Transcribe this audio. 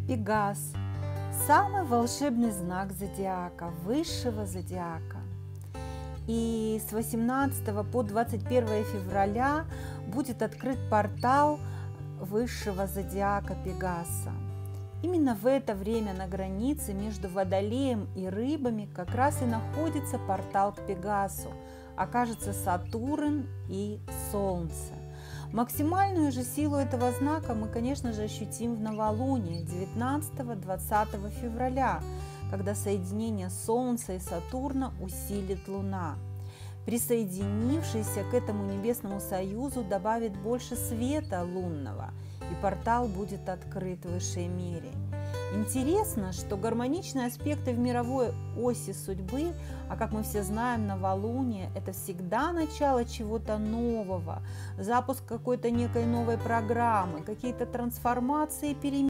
Пегас – самый волшебный знак зодиака, высшего зодиака. И с 18 по 21 февраля будет открыт портал высшего зодиака Пегаса. Именно в это время на границе между Водолеем и Рыбами как раз и находится портал к Пегасу, окажется Сатурн и Солнце. Максимальную же силу этого знака мы, конечно же, ощутим в новолуние 19-20 февраля, когда соединение Солнца и Сатурна усилит Луна. Присоединившийся к этому небесному союзу добавит больше света лунного, и портал будет открыт в высшей мере. Интересно, что гармоничные аспекты в мировой оси судьбы, а как мы все знаем, новолуние – это всегда начало чего-то нового, запуск какой-то некой новой программы, какие-то трансформации и перемены.